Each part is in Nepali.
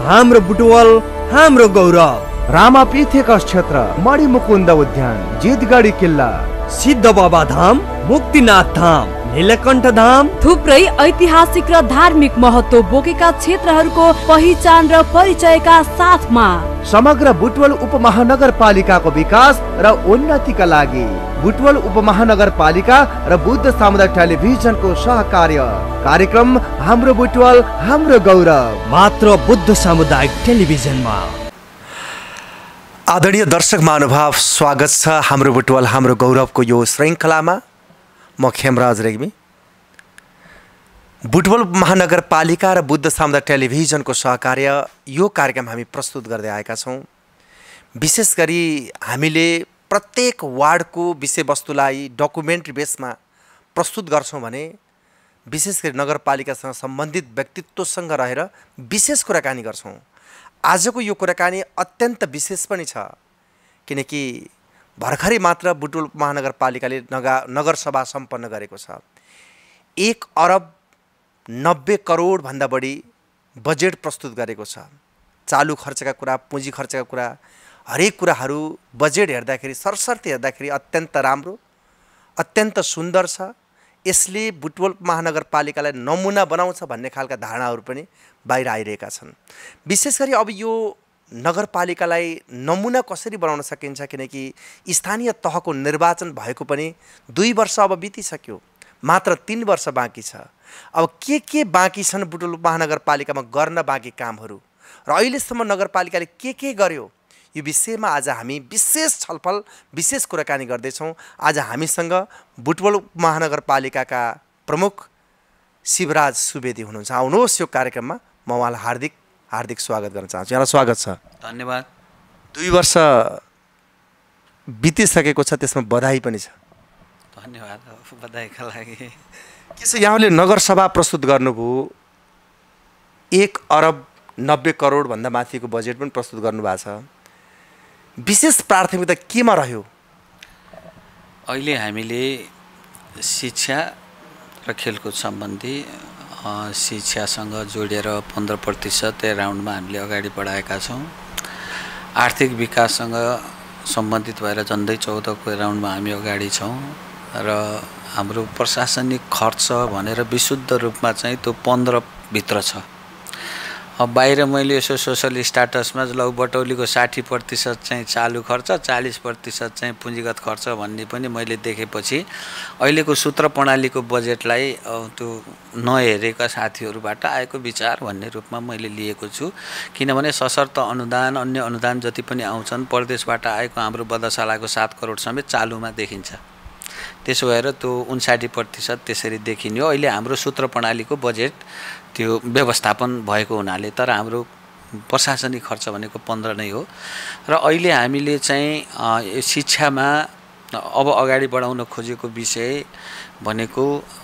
हाम्रो बुटवल हाम्रो गौरव। रामापीठे क्षेत्र मणिमुकुन्द उद्यान जितगढी किल्ला सिद्ध बाबा धाम मुक्तिनाथ धाम नीलकण्ठ धाम थुप्रै ऐतिहासिक र धार्मिक महत्त्व बोकेका क्षेत्रहरूको पहिचान र परिचयका साथमा समग्र बुटवल उपमहानगरपालिकाको विकास र उन्नतिका लागि बुटवल उपमहानगरपालिका र बुद्ध सामुदायिक टेलिभिजनको सहकार्य कार्यक्रम हाम्रो बुटवल हाम्रो गौरव मात्र बुद्ध सामुदायिक टेलिभिजनमा। आदरणीय दर्शक महानुभाव, स्वागत छ हाम्रो बुटवल हाम्रो गौरवको यो श्रृङ्खलामा। म खेमराज रेग्मी बुटवल महानगरपालिका र बुद्ध सामुदायिक टेलिभिजनको सहकार्य यो कार्यक्रम हामी प्रस्तुत गर्दै आएका छौँ। विशेष गरी हामीले प्रत्येक वार्डको विषयवस्तुलाई डकुमेन्ट्री बेसमा प्रस्तुत गर्छौँ भने विशेष गरी नगरपालिकासँग सम्बन्धित व्यक्तित्वसँग रहेर विशेष कुराकानी गर्छौँ। आजको यो कुराकानी अत्यन्त विशेष पनि छ, किनकि भर्खरै मात्र बुटवल महानगरपालिकाले नगरसभा सम्पन्न गरेको छ। 1 अरब 90 करोड भन्दा बढी बजेट प्रस्तुत गरेको छ। चालु खर्चका कुरा, पुँजी खर्चका कुरा, हरेक कुराहरू बजेट हेर्दाखेरि सरसर्ती हेर्दाखेरि अत्यन्त राम्रो, अत्यन्त सुन्दर छ। यसले बुटवल महानगरपालिकालाई नमुना बनाउँछ भन्ने खालका धारणाहरू पनि बाहिर आइरहेका छन्। विशेष गरी अब यो नगरपालिकालाई नमुना कसरी बनाउन सकिन्छ, किनकि स्थानीय तहको निर्वाचन भएको पनि 2 वर्ष अब बितिसक्यो, मात्र 3 वर्ष बाँकी छ। अब के बाँकी छन् बुटवल महानगरपालिकामा गर्न बाँकी कामहरू र अहिलेसम्म नगरपालिकाले के गर्यो, यो विषयमा आज हामी विशेष छलफल विशेष कुराकानी गर्दैछौँ। आज हामीसँग बुटवल महानगरपालिकाका प्रमुख सिब्राज सुवेदी हुनुहुन्छ। आउनुहोस् यो कार्यक्रममा म उहाँलाई हार्दिक हार्दिक स्वागत गर्न चाहन्छु। यहाँलाई स्वागत छ। धन्यवाद। 2 वर्ष बितिसकेको छ, त्यसमा बधाई पनि छ। धन्यवाद बधाईका लागि। के छ, यहाँले नगरसभा प्रस्तुत गर्नुभयो, 1 अरब 90 करोड भन्दा माथिको बजेट पनि प्रस्तुत गर्नुभएको छ। विशेष प्राथमिकता केमा रह्यो? अहिले हामीले शिक्षा र खेलकुद सम्बन्धी शिक्षासँग जोडेर 15% राउन्डमा हामीले अगाडि बढाएका छौँ। आर्थिक विकाससँग सम्बन्धित भएर झन्डै 14को राउन्डमा हामी अगाडि छौँ र हाम्रो प्रशासनिक खर्च भनेर विशुद्ध रूपमा चाहिँ त्यो 15 भित्र छ। अब बाहिर मैले यसो सोसल स्ट्याटसमा लौ बटौलीको 60% चाहिँ चालु खर्च, 40% चाहिँ पुँजीगत खर्च भन्ने पनि मैले देखेपछि अहिलेको सूत्र प्रणालीको बजेटलाई त्यो नहेरेका साथीहरूबाट आएको विचार भन्ने रूपमा मैले लिएको छु। किनभने सशर्त अनुदान, अन्य अनुदान जति पनि आउँछन् प्रदेशबाट आएको हाम्रो बधशालाको 7 करोड समेत चालुमा देखिन्छ। त्यसो भएर त्यो 59% त्यसरी देखिन्यो। अहिले हाम्रो सूत्र प्रणालीको बजेट त्यो व्यवस्थापन भएको हुनाले, तर हाम्रो प्रशासनिक खर्च भनेको 15 नै हो। र अहिले हामीले चाहिँ शिक्षामा अब अगाडि बढाउन खोजेको विषय भनेको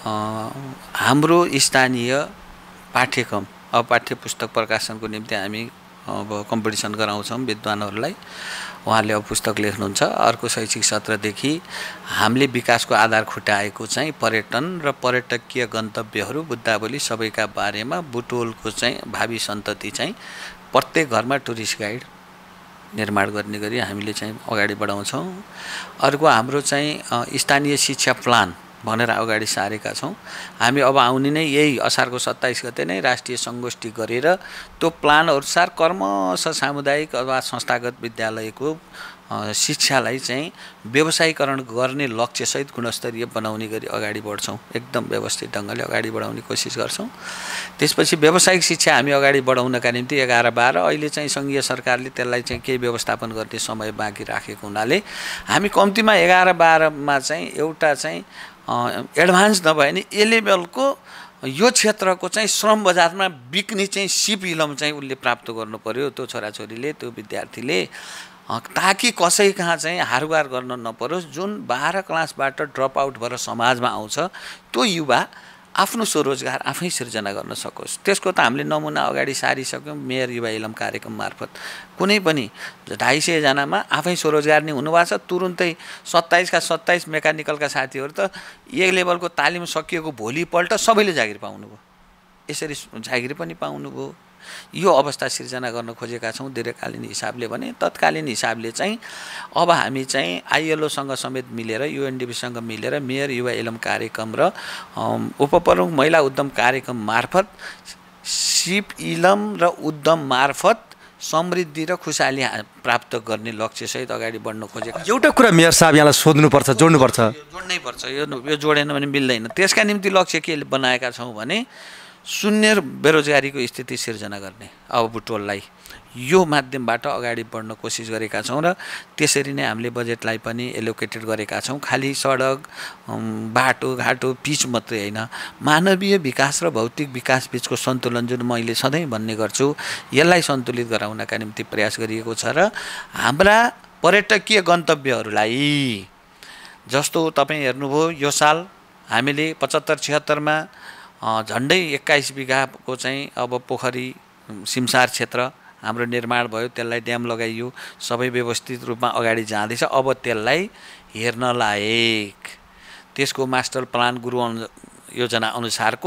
हाम्रो स्थानीय पाठ्यक्रम, अब पाठ्य पुस्तक प्रकाशनको निम्ति हामी अब कम्पिटिसन गराउँछौँ विद्वानहरूलाई। उहाँले अब पुस्तक लेख्नुहुन्छ। अर्को शैक्षिक सत्रदेखि हामीले विकासको आधार खुट्टाएको चाहिँ पर्यटन र पर्यटकीय गन्तव्यहरू बुद्धावली सबैका बारेमा बुटवलको चाहिँ भावी सन्तति चाहिँ प्रत्येक घरमा टुरिस्ट गाइड निर्माण गर्ने गरी हामीले चाहिँ अगाडि बढाउँछौँ। अर्को हाम्रो चाहिँ स्थानीय शिक्षा प्लान भनेर अगाडि सारेका छौँ। हामी अब आउने नै यही असारको 27 गते नै राष्ट्रिय सङ्गोष्ठी गरेर त्यो प्लान अनुसार कर्मश सामुदायिक अथवा संस्थागत विद्यालयको शिक्षालाई चाहिँ व्यवसायीकरण गर्ने लक्ष्यसहित गुणस्तरीय बनाउने गरी अगाडि बढ्छौँ। एकदम व्यवस्थित ढङ्गले अगाडि बढाउने कोसिस गर्छौँ। त्यसपछि व्यावसायिक शिक्षा हामी अगाडि बढाउनका निम्ति 11-12 अहिले चाहिँ सङ्घीय सरकारले त्यसलाई चाहिँ केही व्यवस्थापन गर्ने समय बाँकी राखेको हुनाले हामी कम्तीमा 11-12मा चाहिँ एउटा चाहिँ एडभान्स नभए नि ए लेभलको यो क्षेत्रको चाहिँ श्रम बजारमा बिक्ने चाहिँ सिप इलम चाहिँ उसले प्राप्त गर्नु पर्यो, त्यो छोराछोरीले, त्यो विद्यार्थीले, ताकि कसै कहाँ चाहिँ हारगुहार गर्न नपरोस्। जुन 12 क्लासबाट ड्रप आउट भएर समाजमा आउँछ त्यो युवा आफ्नो स्वरोजगार आफै सिर्जना गर्न सकोस्। त्यसको त हामीले नमुना अगाडि सारिसक्यौँ मेयर युवा इलम कार्यक्रम मार्फत। कुनै पनि 250 जनामा आफै स्वरोजगार नै हुनुभएको छ। तुरुन्तै 27 का 27 मेकानिकलका साथीहरू त एक लेभलको तालिम सकिएको भोलिपल्ट सबैले जागिर पाउनुभयो। यसरी जागिर पनि पाउनुभयो। यो अवस्था सिर्जना गर्न खोजेका छौँ दीर्घकालीन हिसाबले भने। तत्कालीन हिसाबले चाहिँ अब हामी चाहिँ आइएलओसँग समेत मिलेर युएनडिपीसँग मिलेर मेयर युवा इलम कार्यक्रम र उपप्रमुख महिला उद्यम कार्यक्रम मार्फत सिप इलम र उद्यम मार्फत समृद्धि र खुशाली प्राप्त गर्ने लक्ष्यसहित अगाडि बढ्न खोजेका। एउटा कुरा मेयर साहब यहाँलाई सोध्नुपर्छ, जोड्नुपर्छ। जोड्नै पर्छ, यो जोडेन भने मिल्दैन। त्यसका निम्ति लक्ष्य के बनाएका छौँ भने शून्य बेरोजगारीको स्थिति सिर्जना गर्ने अब बुटवललाई यो माध्यमबाट अगाडि बढ्न कोसिस गरेका छौँ र त्यसरी नै हामीले बजेटलाई पनि एलोकेटेड गरेका छौँ। खालि सडक बाटोघाटो पिच मात्रै होइन, मानवीय विकास र भौतिक विकास बिचको सन्तुलन जुन मैले सधैँ भन्ने गर्छु यसलाई सन्तुलित गराउनका निम्ति प्रयास गरिएको छ र हाम्रा पर्यटकीय गन्तव्यहरूलाई जस्तो तपाईँ हेर्नुभयो यो साल हामीले 75-76मा झन्डै 21 बिघाको चाहिँ अब पोखरी सिमसार क्षेत्र हाम्रो निर्माण भयो, त्यसलाई ड्याम लगाइयो, सबै व्यवस्थित रूपमा अगाडि जाँदैछ। अब त्यसलाई हेर्न लायक त्यसको मास्टर प्लान गुरु योजना अनुसारको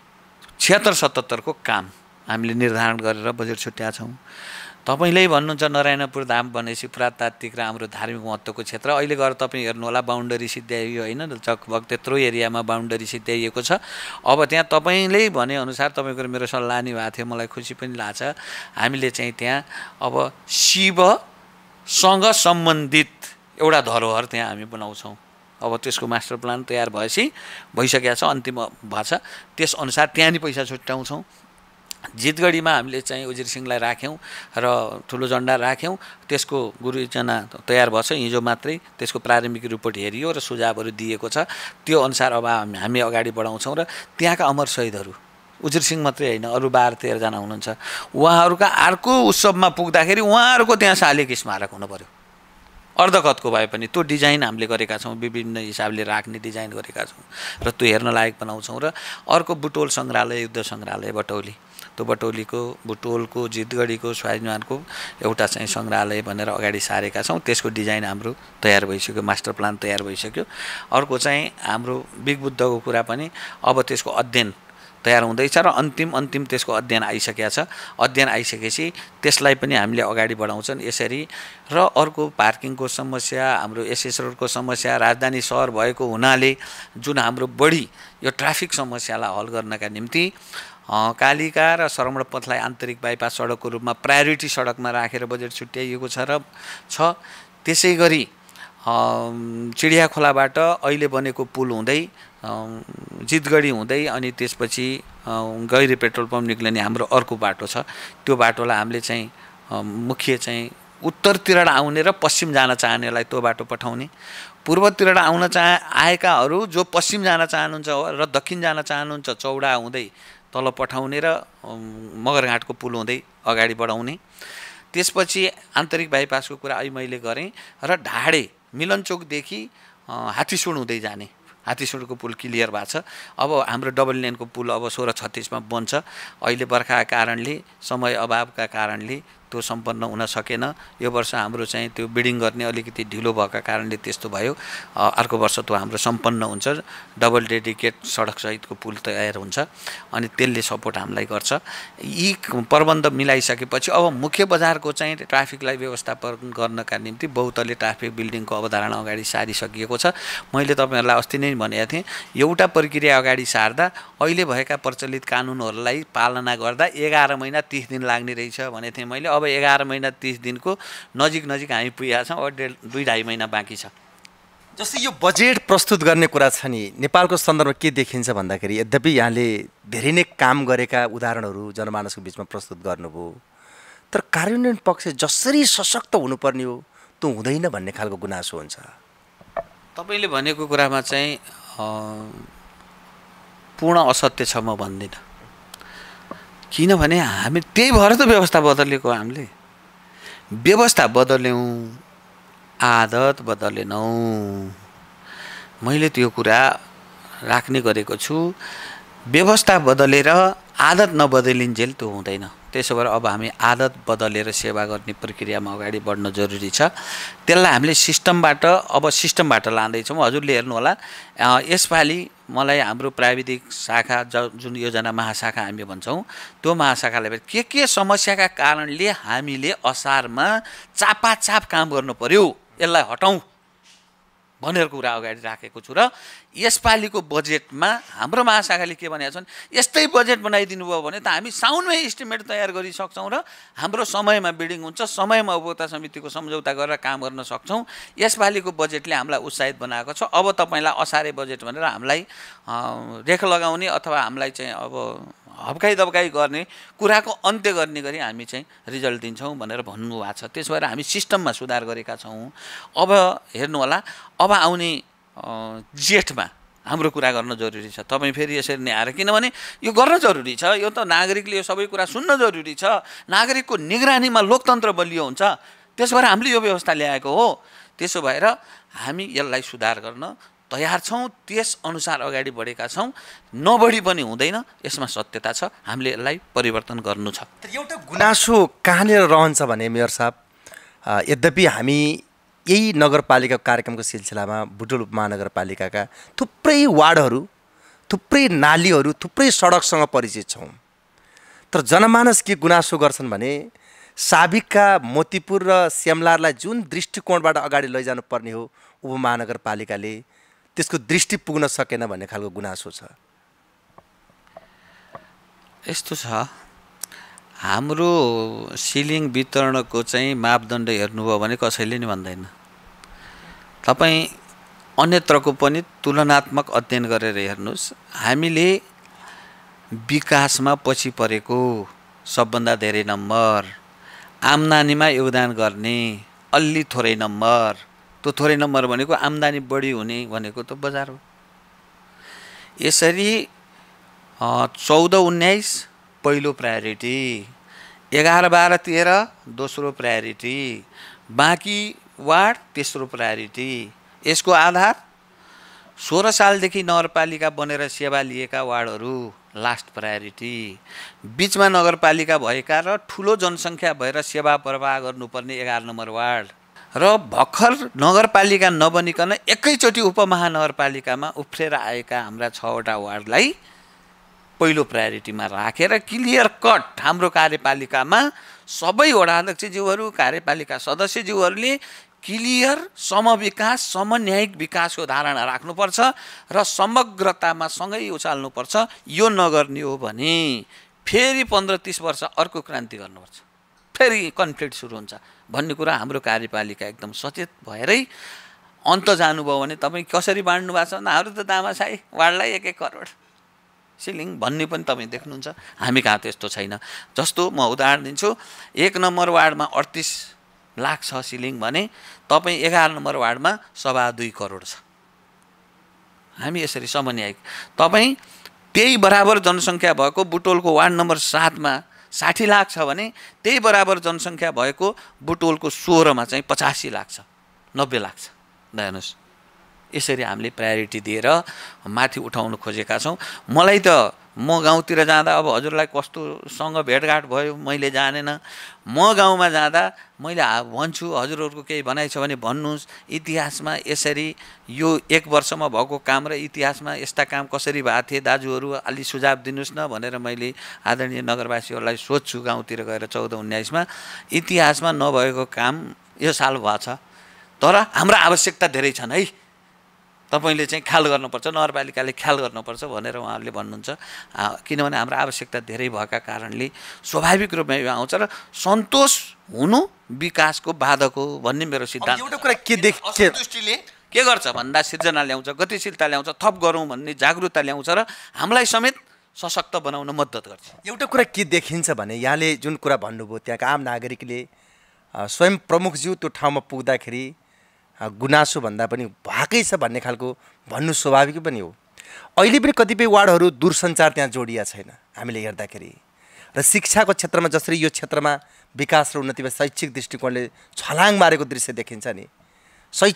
76-77 को काम हामीले निर्धारण गरेर बजेट छुट्याएका छौँ। तपाईँले भन्नुहुन्छ नारायणपुर धाम भनेपछि पुरातात्विक र हाम्रो धार्मिक महत्त्वको क्षेत्र, अहिले गएर तपाईँ हेर्नु होला बााउन्डरी सिद्ध्याइयो होइन, जगभग त्यत्रो एरियामा बााउन्डरी सिद्ध्याइएको छ। अब त्यहाँ तपाईँले भनेअनुसार तपाईँको मेरो सल्लाह नि भएको थियो, मलाई खुसी पनि लाग्छ। हामीले चाहिँ त्यहाँ अब शिवसँग सम्बन्धित एउटा धरोहर त्यहाँ हामी बनाउँछौँ। अब त्यसको मास्टर प्लान तयार भइसकेको छ, अन्तिम भएछ, त्यसअनुसार त्यहाँ नि पैसा छुट्याउँछौँ। जितगढीमा हामीले चाहिँ उजिर सिंहलाई राख्यौँ र ठुलो झन्डा राख्यौँ, त्यसको गुरु योजना तयार भएछ हिजो मात्रै, त्यसको प्रारम्भिक रिपोर्ट हेरियो र सुझावहरू दिएको छ। त्यो अनुसार अब हामी अगाडि बढाउँछौँ र त्यहाँका अमर शहीदहरू उजिर सिंह मात्रै होइन अरू 12-13 जना हुनुहुन्छ, उहाँहरूका अर्को उत्सवमा पुग्दाखेरि उहाँहरूको त्यहाँ शालिग स्मारक हुनु पर्यो, अर्धकतको भए पनि। त्यो डिजाइन हामीले गरेका छौँ, विभिन्न हिसाबले राख्ने डिजाइन गरेका छौँ र त्यो हेर्न लायक बनाउँछौँ। र अर्को बुटवल सङ्ग्रहालय, युद्ध सङ्ग्रहालय बटौली, त्यो बुटवलको जितगढीको स्वाभिमानको एउटा चाहिँ सङ्ग्रहालय भनेर अगाडि सारेका छौँ। त्यसको डिजाइन हाम्रो तयार भइसक्यो, मास्टर प्लान तयार भइसक्यो। अर्को चाहिँ हाम्रो बिग बुद्धको कुरा पनि अब त्यसको अध्ययन तयार हुँदैछ र अन्तिम त्यसको अध्ययन आइसकेको छ। अध्ययन आइसकेपछि त्यसलाई पनि हामीले अगाडि बढाउँछन् यसरी। र अर्को पार्किङको समस्या, हाम्रो एसएस रोडको समस्या, राजधानी सहर भएको हुनाले जुन हाम्रो बढी यो ट्राफिक समस्यालाई हल गर्नका निम्ति कालिका र सरमण पथलाई आन्तरिक बाइपास सडकको रूपमा प्रायोरिटी सडकमा राखेर बजेट छुट्याइएको छ। त्यसै गरी चिडिया खोलाबाट अहिले बनेको पुल हुँदै जितगढी हुँदै अनि त्यसपछि गैरी पेट्रोल पम्प निक्लिने हाम्रो अर्को बाटो छ। त्यो बाटोलाई हामीले चाहिँ मुख्य चाहिँ उत्तरतिर आउने र पश्चिम जान चाहनेलाई त्यो बाटो पठाउने, पूर्वतिर आएकाहरू जो पश्चिम जान चाहनुहुन्छ र दक्षिण जान चाहनुहुन्छ चौडा हुँदै तल पठाउने र मगरघाटको पुल हुँदै अगाडि बढाउने। त्यसपछि आन्तरिक बाइपासको कुरा अहिले मैले गरेँ र ढाडे मिलनचोकदेखि हात्तीसुड हुँदै जाने, हात्तीसुडको पुल क्लियर भएको छ। अब हाम्रो डबल लेनको पुल अब 16-36मा बन्छ। अहिले बर्खाका कारणले, समय अभावका कारणले त्यो सम्पन्न हुन सकेन। यो वर्ष हाम्रो चाहिँ त्यो बिडिङ गर्ने अलिकति ढिलो भएका कारणले त्यस्तो भयो। अर्को वर्ष त्यो हाम्रो सम्पन्न हुन्छ, डबल डेडिकेट सडकसहितको पुल तयार हुन्छ अनि त्यसले सपोर्ट हामीलाई गर्छ। यी प्रबन्ध मिलाइसकेपछि अब मुख्य बजारको चाहिँ ट्राफिकलाई व्यवस्थापन गर्नका निम्ति बहुतले ट्राफिक बिल्डिङको अवधारणा अगाडि सारिसकिएको छ। मैले तपाईँहरूलाई अस्ति नै भनेको थिएँ, एउटा प्रक्रिया अगाडि सार्दा अहिले भएका प्रचलित कानुनहरूलाई पालना गर्दा 11 महिना 30 दिन लाग्ने रहेछ भनेको थिएँ मैले। अब 11 महिना 30 दिनको नजिक हामी पुगेका छौँ, अब 2-2.5 महिना बाँकी छ। जस्तै यो बजेट प्रस्तुत गर्ने कुरा छ नि, नेपालको सन्दर्भमा के देखिन्छ भन्दाखेरि यद्यपि यहाँले धेरै नै काम गरेका उदाहरणहरू जनमानसको बिचमा प्रस्तुत गर्नुभयो, तर कार्यान्वयन पक्ष जसरी सशक्त हुनुपर्ने हो त्यो हुँदैन भन्ने खालको गुनासो हुन्छ। तपाईँले भनेको कुरामा चाहिँ पूर्ण असत्य छ म भन्दिनँ, किनभने हामी त्यही भएर त व्यवस्था बदलेको। हामीले व्यवस्था बदल्यौँ, आदत बदलेनौँ। मैले त्यो कुरा राख्ने गरेको छु। व्यवस्था बदलेर आदत नबदलिन्जेल त्यो हुँदैन। त्यसो भएर अब हामी आदत बदलेर सेवा गर्ने प्रक्रियामा अगाडि बढ्न जरुरी छ। त्यसलाई हामीले सिस्टमबाट लाँदैछौँ। हजुरले हेर्नुहोला, यसपालि मलाई हाम्रो प्राविधिक शाखा जुन योजना महाशाखा हामी भन्छौँ, त्यो महाशाखाले के समस्याका कारणले हामीले असारमा चापाचाप काम गर्नु पर्यो, यसलाई हटाउँ भनेर कुरा अगाडि राखेको छु। र यसपालिको बजेटमा हाम्रो महाशाखाले के भनेका छन्, यस्तै बजेट बनाइदिनु भयो भने त हामी साउनमै एस्टिमेट तयार गरिसक्छौँ र हाम्रो समयमा बिडिङ हुन्छ, समयमा उपभोक्ता समितिको सम्झौता गरेर काम गर्न सक्छौँ। यसपालिको बजेटले हामीलाई उत्साहित बनाएको छ। अब तपाईँलाई असारे बजेट भनेर हामीलाई रेख लगाउने अथवा हामीलाई चाहिँ अब हप्काइ दब्काइ गर्ने कुराको अन्त्य गर्ने गरी हामी चाहिँ रिजल्ट दिन्छौँ भनेर भन्नुभएको छ। त्यसो भएर हामी सिस्टममा सुधार गरेका छौँ। अब हेर्नुहोला, अब आउने जेठमा हाम्रो कुरा गर्न जरुरी छ। तपाईँ फेरि यसरी नै आएर, किनभने यो गर्न जरुरी छ, यो त नागरिकले यो सबै कुरा सुन्न जरुरी छ। नागरिकको निगरानीमा लोकतन्त्र बलियो हुन्छ। त्यसो भएर हामीले यो व्यवस्था ल्याएको हो। त्यसो भएर हामी यसलाई सुधार गर्न तयार छौँ, त्यस अनुसार अगाडि बढेका छौँ। नबढी पनि हुँदैन, यसमा सत्यता छ, हामीले यसलाई परिवर्तन गर्नु छ। एउटा गुनासो कहाँनिर रहन्छ भने मेयर साहब, यद्यपि हामी यही नगरपालिका कार्यक्रमको सिलसिलामा बुटवल उपमहानगरपालिकाका थुप्रै वार्डहरू, थुप्रै नालीहरू, थुप्रै सडकसँग परिचित छौँ। तर जनमानस के गुनासो गर्छन् भने साबिकका मोतीपुर र स्यामलारलाई जुन दृष्टिकोणबाट अगाडि लैजानु पर्ने हो उपमहानगरपालिकाले त्यसको दृष्टि पुग्न सकेन भन्ने खालको गुनासो छ। यस्तो छ, हाम्रो सिलिङ वितरणको चाहिँ मापदण्ड हेर्नुभयो भने कसैले नि भन्दैन। तपाईँ अन्यत्रको पनि तुलनात्मक अध्ययन गरेर हेर्नुहोस्, हामीले विकासमा पछि परेको सबभन्दा धेरै नम्बर, आम्दानीमा योगदान गर्ने अलि थोरै नम्बर, त्यो थोरै नम्बर भनेको आम्दानी बढी हुने भनेको त बजार हो। यसरी 14-19 पहिलो प्रायोरिटी, 11-12-13 दोस्रो प्रायोरिटी, बाँकी वार्ड तेस्रो प्रायोरिटी। यसको आधार 16 सालदेखि नगरपालिका बनेर सेवा लिएका वार्डहरू लास्ट प्रायोरिटी, बिचमा नगरपालिका भएका र ठुलो जनसङ्ख्या भएर सेवा प्रवाह गर्नुपर्ने 11 नम्बर वार्ड, र भर्खर नगरपालिका नबनिकन एकैचोटि उपमहानगरपालिकामा उफ्रेर आएका हाम्रा 6वटा वार्डलाई पहिलो प्रायोरिटीमा राखेर क्लियर कट हाम्रो कार्यपालिकामा सबै वडा अध्यक्षज्यूहरू, कार्यपालिका सदस्यज्यूहरूले क्लियर समविकास, समन्यायिक विकासको धारणा राख्नुपर्छ र समग्रतामा सँगै उचाल्नुपर्छ। यो नगर्ने हो भने फेरि 15-30 वर्ष अर्को क्रान्ति गर्नुपर्छ, फेरि कन्फ्लिक्ट सुरु हुन्छ भन्ने कुरा हाम्रो कार्यपालिका एकदम सचेत भएरै अन्त जानुभयो भने तपाईँ कसरी बाँड्नु भएको छ भने हाम्रो त दामासाई वार्डलाई 1-1 करोड सिलिङ भन्ने पनि तपाईँ देख्नुहुन्छ। हामी कहाँ त्यस्तो छैन। जस्तो म उदाहरण दिन्छु, 1 नम्बर वार्डमा 38 लाख छ सिलिङ भने तपाईँ 11 नम्बर वार्डमा 2.25 करोड छ। हामी यसरी समन्यायिक। तपाईँ त्यही बराबर जनसङ्ख्या भएको बुटवलको वार्ड नम्बर 7मा 60 लाख छ भने त्यही बराबर जनसङ्ख्या भएको बुटवलको 16मा चाहिँ 85 लाख छ, 90 लाख छ। हेर्नुहोस्, यसरी हामीले प्रायोरिटी दिएर माथि उठाउन खोजेका छौँ। मलाई त म गाउँतिर जाँदा, अब हजुरलाई कस्तोसँग भेटघाट भयो मैले जानेन, म गाउँमा जाँदा मैले भन्छु हजुरहरूको केही भनाइ छ भने भन्नुहोस्, इतिहासमा यसरी यो 1 वर्षमा भएको काम र इतिहासमा यस्ता काम कसरी भएको थिए दाजुहरू अलि सुझाव दिनुहोस् न भनेर मैले आदरणीय नगरवासीहरूलाई सोध्छु। गाउँतिर गएर 14-19मा इतिहासमा नभएको काम यो साल भएको छ, तर हाम्रा आवश्यकता धेरै छन् है, तपाईँले चाहिँ ख्याल गर्नुपर्छ, नगरपालिकाले ख्याल गर्नुपर्छ भनेर उहाँहरूले भन्नुहुन्छ। किनभने हाम्रो आवश्यकता धेरै भएका कारणले स्वाभाविक रूपमा यो आउँछ र सन्तोष हुनु विकासको बाधक हो भन्ने मेरो सिद्धान्त। एउटा कुरा के दृष्टिले के गर्छ भन्दा सिर्जना ल्याउँछ, गतिशीलता ल्याउँछ, थप गरौँ भन्ने जागरुकता ल्याउँछ र हामीलाई समेत सशक्त बनाउन मद्दत गर्छ। एउटा कुरा के देखिन्छ भने यहाँले जुन कुरा भन्नुभयो, त्यहाँका आम नागरिकले स्वयं प्रमुखज्यू त्यो ठाउँमा पुग्दाखेरि गुनासो भन्दा पनि भएकै छ भन्ने खालको भन्नु स्वाभाविक पनि हो। अहिले पनि कतिपय वार्डहरू दूरसञ्चार त्यहाँ जोडिया छैन हामीले हेर्दाखेरि, र शिक्षाको क्षेत्रमा जसरी यो क्षेत्रमा विकास र उन्नतिमा शैक्षिक दृष्टिकोणले छलाङ मारेको दृश्य देखिन्छ नि, शैक्षिक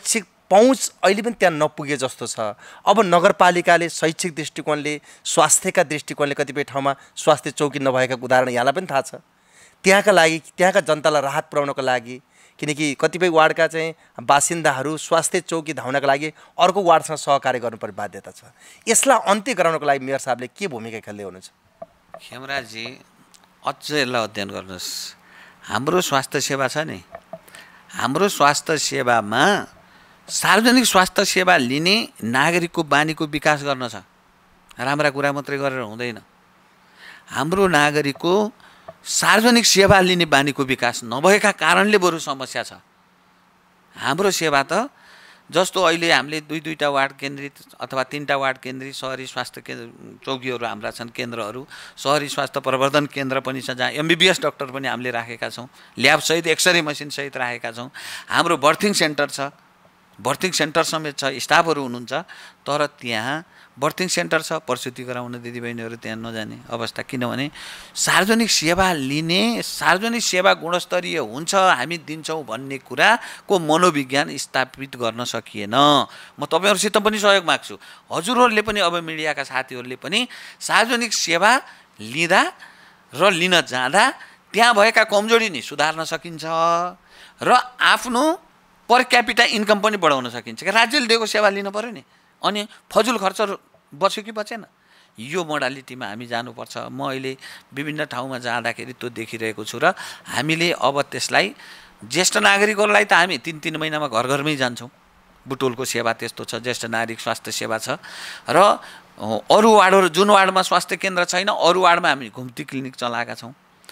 पहुँच अहिले पनि त्यहाँ नपुगे जस्तो छ। अब नगरपालिकाले शैक्षिक दृष्टिकोणले, स्वास्थ्यका दृष्टिकोणले कतिपय ठाउँमा स्वास्थ्य चौकी नभएका उदाहरण यहाँलाई पनि थाहा छ। त्यहाँका लागि, त्यहाँका जनतालाई राहत पुर्याउनको लागि, किनकि कतिपय वार्डका चाहिँ बासिन्दाहरू स्वास्थ्य चौकी धाउनका लागि अर्को वार्डसँग सहकार्य गर्नुपर्ने बाध्यता छ। यसलाई अन्त्य गराउनको लागि मेयर साहबले के भूमिका खेल्दै हुनुहुन्छ? खेमराजी, अझ यसलाई अध्ययन गर्नुहोस्। हाम्रो स्वास्थ्य सेवा छ नि, हाम्रो स्वास्थ्य सेवामा सार्वजनिक स्वास्थ्य सेवा लिने नागरिकको बानीको विकास गर्न छ। राम्रा कुरा मात्रै गरेर हुँदैन। हाम्रो नागरिकको सार्वजनिक सेवा लिने बानीको विकास नभएका कारणले बरु समस्या छ। हाम्रो सेवा त जस्तो अहिले हामीले दुईटा वार्ड केन्द्रित अथवा 3टा वार्ड केन्द्रित सहरी स्वास्थ्य केन्द्र चौकीहरू हाम्रा छन्, केन्द्रहरू, सहरी स्वास्थ्य प्रवर्धन केन्द्र पनि छ जहाँ MBBS डाक्टर पनि हामीले राखेका छौँ, ल्याबसहित एक्सरे मसिनसहित राखेका छौँ। हाम्रो बर्थिङ सेन्टर छ, बर्थिङ सेन्टर समेत छ, स्टाफहरू हुनुहुन्छ। तर त्यहाँ बर्थिङ सेन्टर छ, प्रसुति गराउन दिदीबहिनीहरू त्यहाँ नजाने अवस्था। किनभने सार्वजनिक सेवा लिने, सार्वजनिक सेवा गुणस्तरीय हुन्छ, हामी दिन्छौँ भन्ने कुराको मनोविज्ञान स्थापित गर्न सकिएन। म तपाईँहरूसित पनि सहयोग माग्छु। हजुरहरूले पनि, अब मिडियाका साथीहरूले पनि सार्वजनिक सेवा लिँदा र लिन जाँदा त्यहाँ भएका कमजोरी नि सुधार्न सकिन्छ र आफ्नो पर क्यापिटा इन्कम पनि बढाउन सकिन्छ। कि राज्यले दिएको सेवा लिनु पऱ्यो नि, अनि फजुल खर्च बच्यो कि बचेन, यो मोडालिटीमा हामी जानुपर्छ। म अहिले विभिन्न ठाउँमा जाँदाखेरि त्यो देखिरहेको छु र हामीले अब त्यसलाई ज्येष्ठ नागरिकहरूलाई त हामी 3-3 महिनामा घर घरमै जान्छौँ। बुटोलको सेवा त्यस्तो छ, ज्येष्ठ नागरिक स्वास्थ्य सेवा छ। र अरू वार्डहरू, जुन वार्डमा स्वास्थ्य केन्द्र छैन अरू वार्डमा हामी घुम्ती क्लिनिक चलाएका छौँ।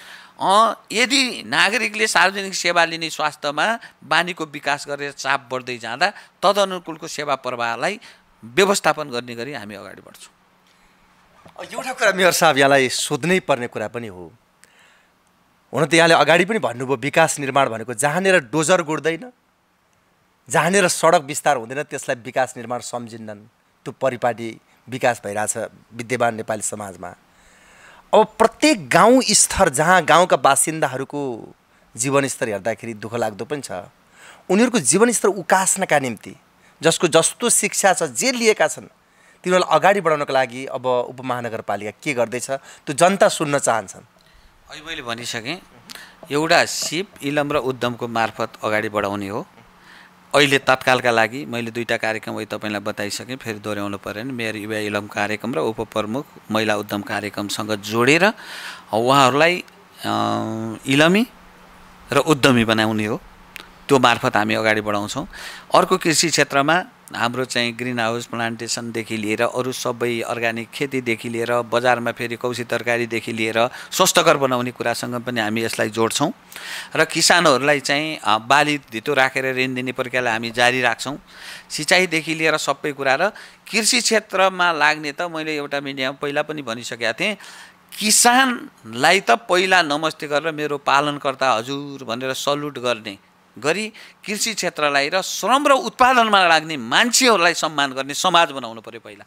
यदि नागरिकले सार्वजनिक सेवा लिने स्वास्थ्यमा बानीको विकास गरेर चाप बढ्दै जाँदा तदनुकूलको सेवा प्रवाहलाई व्यवस्थापन गर्ने गरी हामी अगाडि बढ्छौँ। एउटा कुरा मेयर साहब यहाँलाई सोध्नै पर्ने कुरा पनि हो। हुन त यहाँले अगाडि पनि भन्नुभयो विकास निर्माण भनेको जहाँनिर डोजर गुड्दैन, जहाँनिर सडक विस्तार हुँदैन त्यसलाई विकास निर्माण सम्झिन्नन्। त्यो परिपाटी विकास भइरहेछ विद्यमान नेपाली समाजमा। अब प्रत्येक गाउँ स्तर जहाँ गाउँका बासिन्दाहरूको जीवनस्तर हेर्दाखेरि दुःख लाग्दो पनि छ। उनीहरूको जीवनस्तर उकास्नका निम्ति जसको जस्तो शिक्षा छ, जे लिएका छन्, तिनीहरूलाई अगाडि बढाउनको लागि अब उपमहानगरपालिका के गर्दैछ त्यो जनता सुन्न चाहन्छन्। अहिले मैले भनिसकेँ, एउटा सिप, इलम र उद्यमको मार्फत अगाडि बढाउने हो। अहिले तत्कालका लागि मैले 2टा कार्यक्रम अहिले तपाईँलाई बताइसकेँ, फेरि दोहोऱ्याउनु परेन। मेयर युवा इलम कार्यक्रम र उपप्रमुख महिला उद्यम कार्यक्रमसँग जोडेर उहाँहरूलाई इलमी र उद्यमी बनाउने हो। त्यो मार्फत हामी अगाडि बढाउँछौँ। अर्को कृषि क्षेत्रमा हाम्रो चाहिँ ग्रिन हाउस प्लान्टेसनदेखि लिएर अरू सबै अर्ग्यानिक खेतीदेखि लिएर बजारमा फेरि कौशी तरकारीदेखि लिएर स्वस्थकर बनाउने कुरासँग पनि हामी यसलाई जोड्छौँ। र किसानहरूलाई चाहिँ बाली धितो राखेर ऋण दिने प्रक्रियालाई हामी जारी राख्छौँ। सिँचाइदेखि लिएर सबै कुरा। र कृषि क्षेत्रमा लाग्ने त मैले एउटा मिडियामा पहिला पनि भनिसकेका थिएँ, किसानलाई त पहिला नमस्ते गरेर मेरो पालनकर्ता हजुर भनेर सल्युट गर्ने गरी कृषि क्षेत्रलाई र श्रम र उत्पादनमा लाग्ने मान्छेहरूलाई सम्मान गर्ने समाज बनाउनु पर्यो पहिला।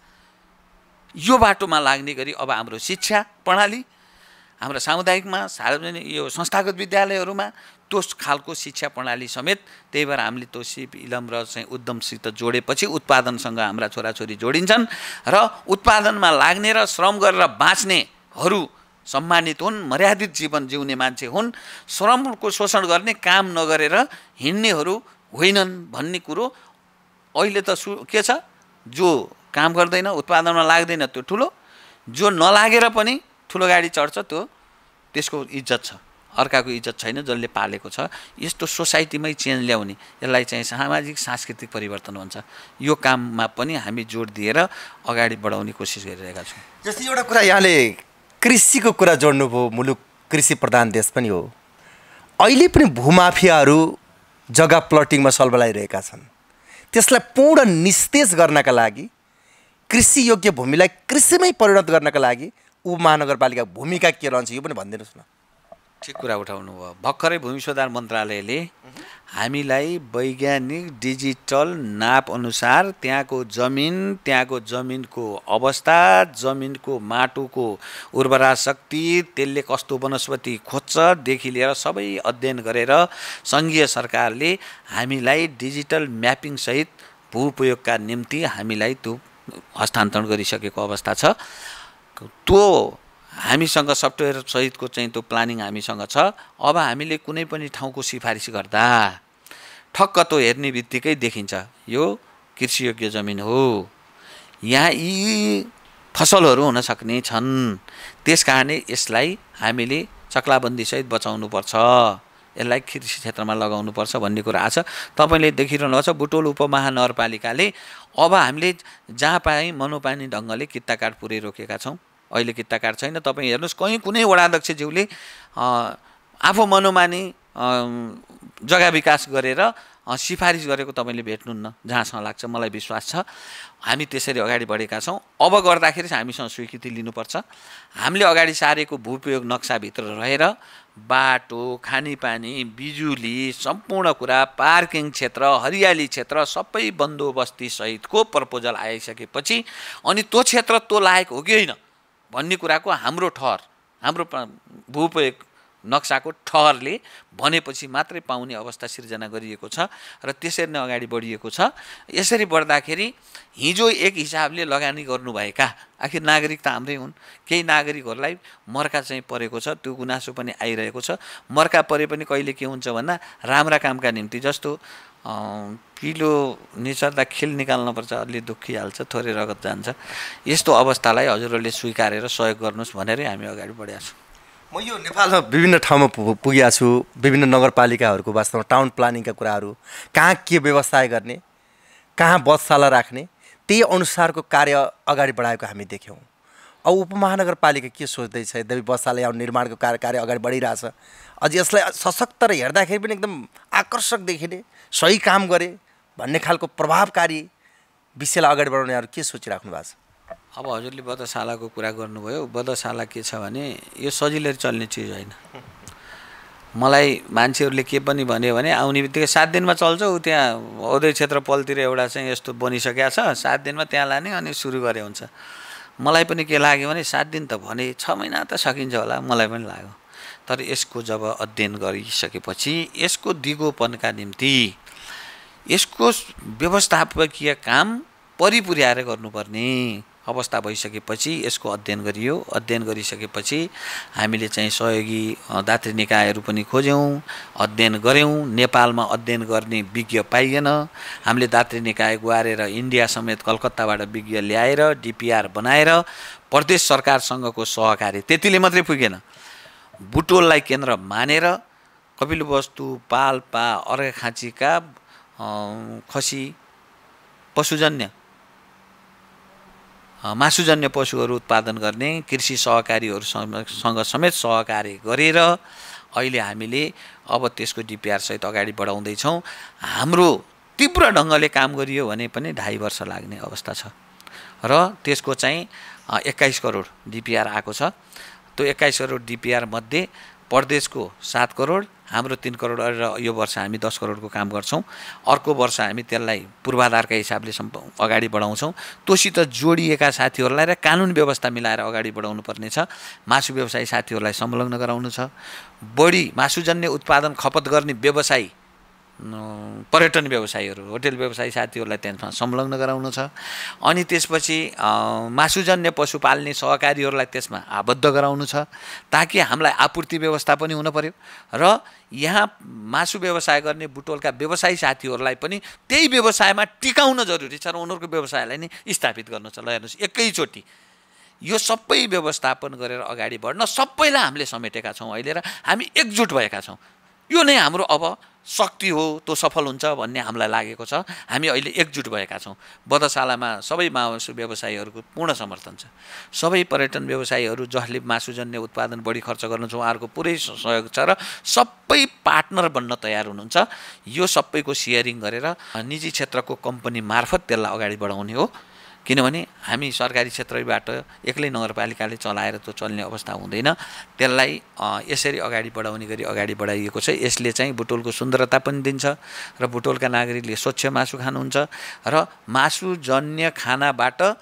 यो बाटोमा लाग्ने गरी अब हाम्रो शिक्षा प्रणाली, हाम्रो सामुदायिकमा, सार्वजनिक यो संस्थागत विद्यालयहरूमा त्यो खालको शिक्षा प्रणाली समेत, त्यही भएर हामीले त्यो सिप, इलम र चाहिँ उद्यमसित जोडेपछि उत्पादनसँग हाम्रा छोराछोरी जोडिन्छन् र उत्पादनमा लाग्ने र श्रम गरेर बाँच्नेहरू सम्मानित हुन्, मर्यादित जीवन जिउने मान्छे हुन्। श्रमको शोषण गर्ने, काम नगरेर हिँड्नेहरू होइनन् भन्ने कुरो अहिले त के छ, जो काम गर्दैन, उत्पादनमा लाग्दैन त्यो ठुलो, जो नलागेर पनि ठुलो गाडी चढ्छ त्यसको इज्जत छ, अर्काको इज्जत छैन जसले पालेको छ। यस्तो सोसाइटीमै चेन्ज ल्याउने, यसलाई चाहिँ सामाजिक सांस्कृतिक परिवर्तन भन्छ। यो काममा पनि हामी जोड दिएर अगाडि बढाउने कोसिस गरिरहेका छौँ। जस्तै एउटा कुरा यहाँले कृषिको कुरा जोड्नुभयो, मुलुक कृषि प्रधान देश पनि हो। अहिले पनि भूमाफियाहरू जग्गा प्लटिङमा सल्बलाइरहेका छन्। त्यसलाई पूर्ण निस्तेज गर्नका लागि, कृषि योग्य भूमिलाई कृषिमै परिणत गर्नका लागि उपमहानगरपालिका भूमिका के रहन्छ यो पनि भनिदिनुहोस् न। ठिक कुरा उठाउनु भयो। भर्खरै भूमि सुधार मन्त्रालयले हामीलाई वैज्ञानिक डिजिटल नाप अनुसार त्यहाँको जमिनको अवस्था, जमिनको माटोको उर्वरा शक्ति, त्यसले कस्तो वनस्पति खोज्छदेखि लिएर सबै अध्ययन गरेर सङ्घीय सरकारले हामीलाई डिजिटल म्यापिङ सहित भूउपयोगका निम्ति हामीलाई त्यो हस्तान्तरण गरिसकेको अवस्था छ। त्यो हामीसँग सफ्टवेयर सहितको चाहिँ त्यो प्लानिङ हामीसँग छ। अब हामीले कुनै पनि ठाउँको सिफारिस गर्दा ठक्क त्यो हेर्ने बित्तिकै देखिन्छ यो कृषियोग्य जमिन हो, यहाँ यी फसलहरू हुन सक्ने छन्, त्यसकारणले यसलाई हामीले चक्लाबन्दीसहित बचाउनुपर्छ, यसलाई कृषि क्षेत्रमा लगाउनुपर्छ भन्ने कुरा आछ। तपाईँले देखिरहनु भएको छ बुटवल उपमहानगरपालिकाले अब हामीले जहाँ पाए मनोपानी ढङ्गले कित्ता काठ पुर्याइरोकेका छौँ। अहिले कित्ता काठ छैन। तपाईँ हेर्नुहोस् कहीँ कुनै वडाध्यक्षज्यूले आफू मनोमानी जग्गा विकास गरेर सिफारिस गरेको तपाईँले भेट्नुहुन्न, जहाँसँग लाग्छ मलाई विश्वास छ। हामी त्यसरी अगाडि बढेका छौँ। अब गर्दाखेरि हामीसँग स्वीकृति लिनुपर्छ। हामीले अगाडि सारेको भूउपयोग नक्साभित्र रहेर बाटो, खानेपानी, बिजुली, सम्पूर्ण कुरा, पार्किङ क्षेत्र, हरियाली क्षेत्र सबै बन्दोबस्ती सहितको प्रपोजल आइसकेपछि अनि त्यो क्षेत्र त्यो लायक हो कि होइन भन्ने कुराको हाम्रो ठहर, हाम्रो भूउपयोग नक्साको ठहरले भनेपछि मात्रै पाउने अवस्था सिर्जना गरिएको छ र त्यसरी नै अगाडि बढिएको छ। यसरी बढ्दाखेरि हिजो एक हिसाबले लगानी गर्नुभएका आखिर नागरिक त हाम्रै हुन्, केही नागरिकहरूलाई मर्का चाहिँ परेको छ, त्यो गुनासो पनि आइरहेको छ। मर्का परे पनि कहिले के हुन्छ भन्दा राम्रा कामका निम्ति जस्तो पिलो निचर्दा खिल निकाल्नुपर्छ, अलि दुखिहाल्छ, थोरै रगत जान्छ, यस्तो अवस्थालाई हजुरहरूले स्वीकारेर सहयोग गर्नुहोस् भनेरै हामी अगाडि बढेका छौँ। म यो नेपालमा विभिन्न ठाउँमा पुगेको छु, विभिन्न नगरपालिकाहरूको वास्तवमा टाउन प्लानिङका कुराहरू, कहाँ के व्यवस्था गर्ने, कहाँ बसशाला राख्ने, त्यही अनुसारको कार्य अगाडि बढाएको हामी देख्यौँ। अब उपमहानगरपालिका के सोच्दैछ, यद्यपि बसशाला या निर्माणको कार्य अगाडि बढिरहेछ, अझ यसलाई सशक्त र हेर्दाखेरि पनि एकदम आकर्षक देखिने, सही काम गरे भन्ने खालको प्रभावकारी विषयलाई अगाडि बढाउनेहरू के सोचिराख्नु भएको छ? अब हजुरले बधशालाको कुरा गर्नुभयो। बधशाला के छ भने यो सजिलै चल्ने चिज होइन। मलाई मान्छेहरूले के पनि भन्यो भने आउने बित्तिकै 7 दिनमा चल्छ, ऊ त्यहाँ औद्योगिक क्षेत्र पलतिर एउटा चाहिँ यस्तो बनिसकेको छ, 7 दिनमा त्यहाँ लाने अनि सुरु गरे हुन्छ। मलाई पनि के लाग्यो भने 7 दिन त भने 6 महिना त सकिन्छ होला, मलाई पनि लाग्यो। तर यसको जब अध्ययन गरिसकेपछि यसको दिगोपनका निम्ति यसको व्यवस्थापकीय काम परिपुर्याएर गर्नुपर्ने अवस्था भइसकेपछि यसको अध्ययन गरियो। अध्ययन गरिसकेपछि हामीले चाहिँ सहयोगी दात्री निकायहरू पनि खोज्यौँ, अध्ययन गऱ्यौँ। नेपालमा अध्ययन गर्ने विज्ञ पाइएन। हामीले दात्री निकाय गुहारेर इन्डिया समेत कलकत्ताबाट विज्ञ ल्याएर डिपिआर बनाएर प्रदेश सरकारसँगको सहकारी, त्यतिले मात्रै पुगेन, बुटवललाई केन्द्र मानेर कपिलवस्तु, पाल्पा, अर्घाखाँचीका खसी, पशुजन्य मासुजन्य पशुहरू उत्पादन गर्ने कृषि सहकारीहरूसँग समेत सहकारी गरेर अहिले हामीले अब त्यसको डिपिआर सहित अगाडि बढाउँदैछौँ। हाम्रो तीव्र ढङ्गले काम गरियो भने पनि 2.5 वर्ष लाग्ने अवस्था छ र त्यसको चाहिँ 21 करोड डिपिआर आएको छ। त्यो 21 करोड डिपिआर मध्ये प्रदेशको 7 करोड, हाम्रो 3 करोड र यो वर्ष हामी 10 करोडको काम गर्छौँ। अर्को वर्ष हामी त्यसलाई पूर्वाधारका हिसाबले अगाडि बढाउँछौँ। त्योसित जोडिएका साथीहरूलाई र कानुन व्यवस्था मिलाएर अगाडि बढाउनु पर्ने छ। मासु व्यवसायी साथीहरूलाई संलग्न गराउनु छ। बढी मासुजन्य उत्पादन खपत गर्ने व्यवसायी, पर्यटन व्यवसायीहरू, होटेल व्यवसायी साथीहरूलाई त्यसमा संलग्न गराउनु छ। अनि त्यसपछि मासुजन्य पशु पाल्ने सहकारीहरूलाई त्यसमा आबद्ध गराउनु छ, ताकि हामीलाई आपूर्ति व्यवस्था पनि हुन पर्यो र यहाँ मासु व्यवसाय गर्ने बुटवलका व्यवसायी साथीहरूलाई पनि त्यही व्यवसायमा टिकाउन जरुरी छ र उनीहरूको व्यवसायलाई नै स्थापित गर्नु छ। ल हेर्नुहोस्, एकैचोटि यो सबै व्यवस्थापन गरेर अगाडि बढ्न सबैलाई हामीले समेटेका छौँ अहिले र हामी एकजुट भएका छौँ। यो नै हाम्रो अब शक्ति हो, त्यो सफल हुन्छ भन्ने हामीलाई लागेको छ। हामी अहिले एकजुट भएका छौँ। बधशालामा सबै मासु व्यवसायीहरूको पूर्ण समर्थन छ। सबै पर्यटन व्यवसायीहरू जसले मासुजन्य उत्पादन बढी खर्च गर्नुहुन्छ उहाँहरूको पुरै सहयोग छ र सबै पार्टनर बन्न तयार हुनुहुन्छ। यो सबैको सेयरिङ गरेर निजी क्षेत्रको कम्पनी मार्फत त्यसलाई अगाडि बढाउने हो। किनभने हामी सरकारी क्षेत्रबाट एक्लै नगरपालिकाले चलाएर त्यो चल्ने अवस्था हुँदैन। त्यसलाई यसरी अगाडि बढाउने गरी अगाडि बढाइएको छ। यसले चाहिँ बुटवलको सुन्दरता पनि दिन्छ र बुटवलका नागरिकले स्वच्छ मासु खानुहुन्छ र मासुजन्य खानाबाट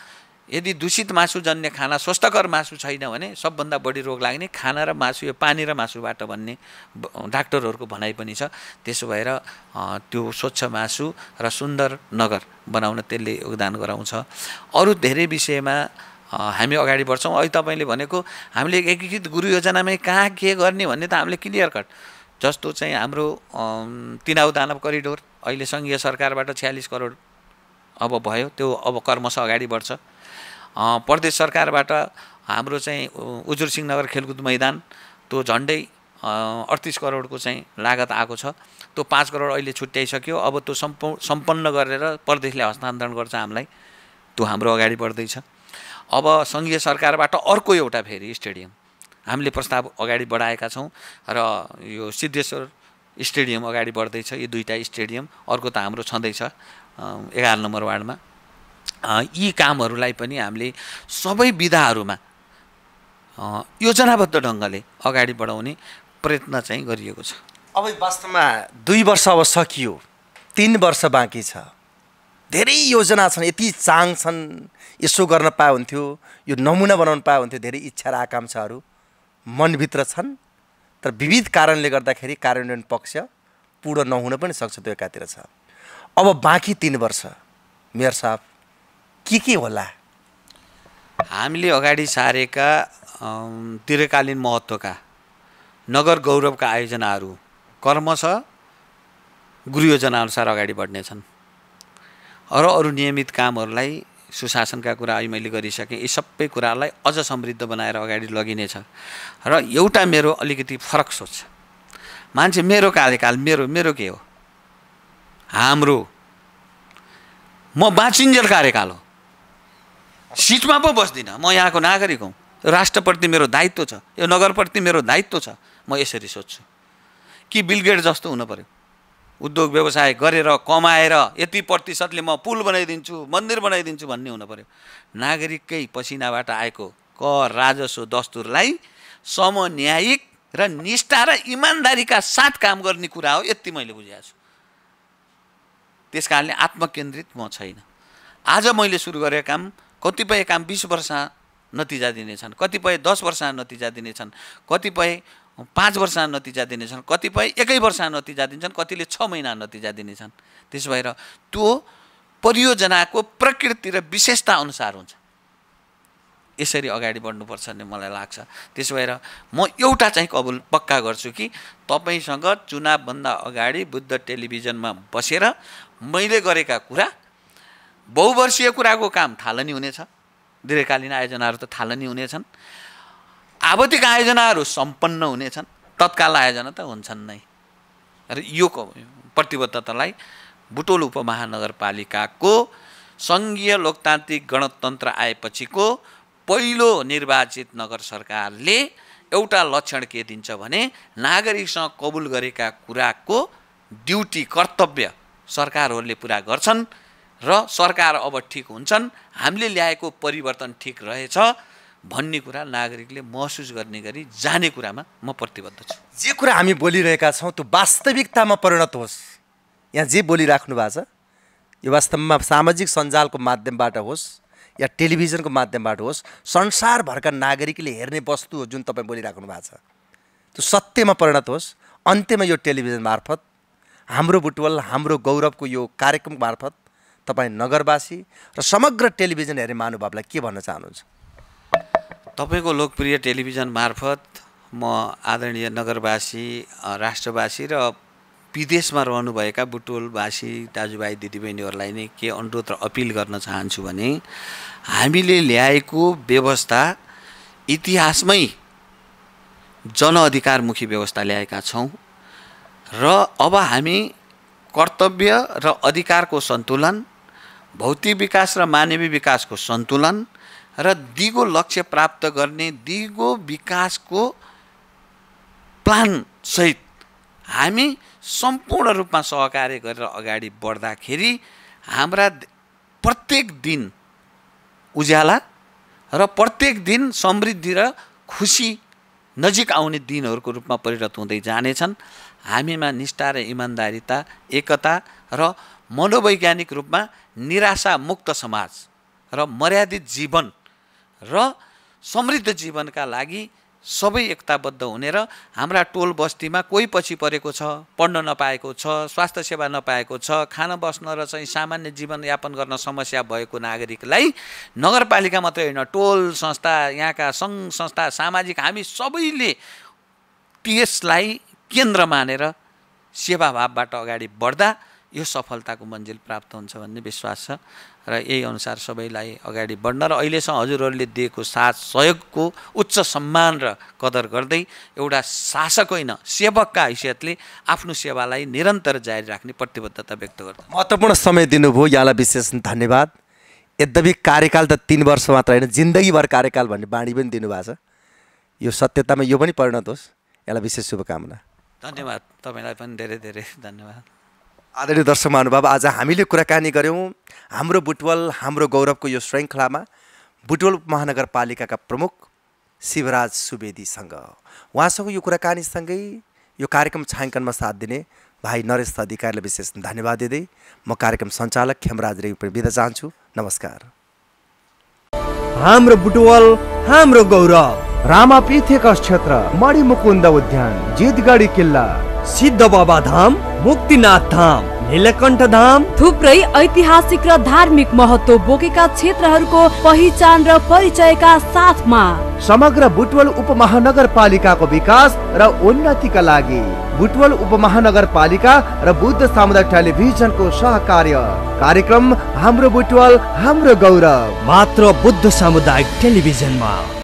यदि दूषित मासु जन्य खाना स्वस्थकर मासु छैन भने सबभन्दा बढी रोग लाग्ने खाना र मासु, यो पानी र मासुबाट भन्ने डाक्टरहरूको भनाइ पनि छ। त्यसो भएर त्यो स्वच्छ मासु र सुन्दर नगर बनाउन त्यसले योगदान गराउँछ। अरू धेरै विषयमा हामी अगाडि बढ्छौँ। अहिले तपाईँले भनेको हामीले एकीकृत गुरु योजनामै कहाँ के गर्ने भन्ने त हामीले क्लियर कट, जस्तो चाहिँ हाम्रो तिनाउ दानव करिडोर अहिले सङ्घीय सरकारबाट 46 करोड अब भयो, त्यो अब कर्मश अगाडि बढ्छ। प्रदेश सरकारबाट हाम्रो चाहिँ उजुर सिंह नगर खेलकुद मैदान त्यो झन्डै 38 करोडको चाहिँ लागत आएको छ। त्यो 5 करोड अहिले छुट्याइसक्यो। अब त्यो सम्पन्न गरेर प्रदेशले हस्तान्तरण गर्छ हामीलाई, त्यो हाम्रो अगाडि बढ्दैछ। अब सङ्घीय सरकारबाट अर्को एउटा फेरि स्टेडियम हामीले प्रस्ताव अगाडि बढाएका छौँ र यो सिद्धेश्वर स्टेडियम अगाडि बढ्दैछ। यो दुईटा स्टेडियम, अर्को त हाम्रो छँदैछ 11 नम्बर वार्डमा। यी कामहरूलाई पनि हामीले सबै विधाहरूमा योजनाबद्ध ढङ्गले अगाडि बढाउने प्रयत्न चाहिँ गरिएको छ। अब वास्तवमा 2 वर्ष अब सकियो, 3 वर्ष बाँकी छ। धेरै योजना छन्, यति चाङ छन्, यसो गर्न पाए हुन्थ्यो, यो नमुना बनाउन पाए हुन्थ्यो। धेरै इच्छा र आकाङ्क्षाहरू मनभित्र छन्, तर विविध कारणले गर्दाखेरि कार्यान्वयन पक्ष पूर्ण नहुन पनि सक्छ, त्यो एकातिर छ। अब बाँकी 3 वर्ष मेयर साहब के होला? हामीले अगाडि सारेका दीर्घकालीन महत्त्वका नगर गौरवका आयोजनाहरू कर्मशः गुरु योजना अनुसार अगाडि बढ्नेछन् र अरू नियमित कामहरूलाई सुशासनका कुरा अहिले मैले गरिसकेँ। यी सबै कुरालाई अझ समृद्ध बनाएर अगाडि लगिनेछ। र एउटा मेरो अलिकति फरक सोच, मान्छे मेरो कार्यकाल मेरो के हो, हाम्रो, म बाँचिन्जेल कार्यकाल हो। सिटमा पो बस्दिनँ, म यहाँको नागरिक हुँ, राष्ट्रप्रति मेरो दायित्व छ, यो नगरप्रति मेरो दायित्व छ। म यसरी सोच्छु कि बिल गेट जस्तो हुनु पर्यो, उद्योग व्यवसाय गरेर कमाएर यति प्रतिशतले म पुल बनाइदिन्छु, मन्दिर बनाइदिन्छु भन्ने हुनु पर्यो। नागरिककै पसिनाबाट आएको कर राजस्व दस्तुरलाई समन्यायिक र निष्ठा र इमान्दारीका साथ काम गर्ने कुरा हो, यति मैले बुझेको छु। त्यस कारणले आत्मकेन्द्रित म छैन। आज मैले सुरु गरेको काम, कतिपय काम 20 वर्ष नतिजा दिनेछन्, कतिपय 10 वर्ष नतिजा दिनेछन्, कतिपय 5 वर्ष नतिजा दिनेछन्, कतिपय 1 वर्ष नतिजा दिन्छन्, कतिले 6 महिना नतिजा दिनेछन्। त्यसो भएर त्यो परियोजनाको प्रकृति र विशेषता अनुसार हुन्छ। यसरी अगाडि बढ्नुपर्छ भन्ने मलाई लाग्छ। त्यसो भएर म एउटा चाहिँ कबुल पक्का गर्छु कि तपाईसँग चुनावभन्दा अगाडि बुद्ध टेलिभिजनमा बसेर मैले गरेका कुरा, बहुवर्षीय कुराको काम थालनी हुनेछ, दीर्घकालीन आयोजनाहरू त थालनी हुनेछन्, आवधिक आयोजनाहरू सम्पन्न हुनेछन्, तत्काल आयोजना त हुन्छन् नै। र यो प्रतिबद्धतालाई बुटवल उपमहानगरपालिकाको सङ्घीय लोकतान्त्रिक गणतन्त्र आएपछिको पहिलो निर्वाचित नगर सरकारले एउटा लक्षण के दिन्छ भने नागरिकसँग कबुल गरेका कुराको ड्युटी कर्तव्य सरकारहरूले पुरा गर्छन् र सरकार अब ठिक हुन्छन्, हामीले ल्याएको परिवर्तन ठिक रहेछ भन्ने कुरा नागरिकले महसुस गर्ने गरी जाने कुरामा म प्रतिबद्ध छु। जे कुरा हामी बोलिरहेका छौँ त्यो वास्तविकतामा परिणत होस्। यहाँ जे बोलिराख्नु भएको छ यो वास्तवमा सामाजिक सञ्जालको माध्यमबाट होस् या टेलिभिजनको माध्यमबाट होस्, संसारभरका नागरिकले हेर्ने वस्तु हो जुन तपाईँ बोलिराख्नु भएको छ, त्यो सत्यमा परिणत होस्। अन्त्यमा यो टेलिभिजन मार्फत हाम्रो बुटवल हाम्रो गौरवको यो कार्यक्रम मार्फत तपाईँ नगरवासी र समग्र टेलिभिजन हेर्ने महानुभावलाई के भन्न चाहनुहुन्छ? तपाईँको लोकप्रिय टेलिभिजन मार्फत म आदरणीय नगरवासी, राष्ट्रवासी र विदेशमा रहनुभएका बुटवलवासी दाजुभाइ दिदीबहिनीहरूलाई नै के अनुरोध र अपिल गर्न चाहन्छु भने हामीले ल्याएको व्यवस्था इतिहासमै जनअधिकारमुखी व्यवस्था ल्याएका छौँ र अब हामी कर्तव्य र अधिकारको सन्तुलन, भौतिक विकास र मानवीय विकासको सन्तुलन र दिगो लक्ष्य प्राप्त गर्ने दिगो विकासको प्लान सहित हामी सम्पूर्ण रूपमा सहकार्य गरेर अगाडि बढ्दाखेरि हाम्रा प्रत्येक दिन उज्याला र प्रत्येक दिन समृद्धि र खुसी नजिक आउने दिनहरूको रूपमा परिणत हुँदै जानेछन्। हामीमा निष्ठा र इमान्दारिता, एकता र मनोवैज्ञानिक रूपमा निराशा मुक्त समाज र मर्यादित जीवन र समृद्ध जीवनका लागि सबै एकताबद्ध हुने र हाम्रा टोल बस्तीमा कोही पछि परेको छ, पढ्न नपाएको छ, स्वास्थ्य सेवा नपाएको छ, खान बस्न र चाहिँ सामान्य जीवनयापन गर्न समस्या भएको नागरिकलाई नगरपालिका मात्रै होइन, टोल संस्था, यहाँका सङ्घ संस्था, सामाजिक हामी सबैले त्यसलाई केन्द्र मानेर सेवाभावबाट अगाडि बढ्दा यो सफलताको मन्जिल प्राप्त हुन्छ भन्ने विश्वास छ र यही अनुसार सबैलाई अगाडि बढ्न र अहिलेसम्म हजुरहरूले दिएको साथ सहयोगको उच्च सम्मान र कदर गर्दै एउटा शासक होइन सेवकका हैसियतले आफ्नो सेवालाई निरन्तर जारी राख्ने प्रतिबद्धता व्यक्त गर्छु। महत्त्वपूर्ण समय दिनुभयो, यहाँलाई विशेष धन्यवाद। यद्यपि कार्यकाल त 3 वर्ष मात्र होइन, जिन्दगीभर कार्यकाल भन्ने बाणी पनि दिनुभएको छ। यो सत्यतामा यो पनि परिणत होस्, यसलाई विशेष शुभकामना। धन्यवाद, तपाईँलाई पनि धेरै धेरै धन्यवाद। आदरणीय दर्शक महानुभाव, आज हामीले कुराकानी गऱ्यौँ हाम्रो बुटवल हाम्रो गौरवको यो श्रृङ्खलामा बुटवल महानगरपालिकाका प्रमुख शिवराज सुवेदीसँग। उहाँसँग यो कुराकानीसँगै यो कार्यक्रम छायाङ्कनमा साथ दिने भाइ नरेश अधिकारीलाई विशेष धन्यवाद दिँदै म कार्यक्रम सञ्चालक खेमराज रेग्मी पनि बिदा चाहन्छु। नमस्कार। हाम्रो बुटवल हाम्रो गौरव। रामापीठेका क्षेत्र, मणिमुकुन्द उद्यान, जितगढी किल्ला, सिद्ध बाबा धाम, मुक्तिनाथ धाम, नीलकण्ठ धाम, थुप्रै ऐतिहासिक र धार्मिक महत्त्व बोकेका क्षेत्रहरूको पहिचान र परिचयका साथमा समग्र बुटवल उपमहानगरपालिकाको विकास र उन्नतिका लागि बुटवल उपमहानगरपालिका र बुद्ध सामुदायिक टेलिभिजनको सहकार्य कार्यक्रम हाम्रो बुटवल हाम्रो गौरव मात्र बुद्ध सामुदायिक टेलिभिजनमा।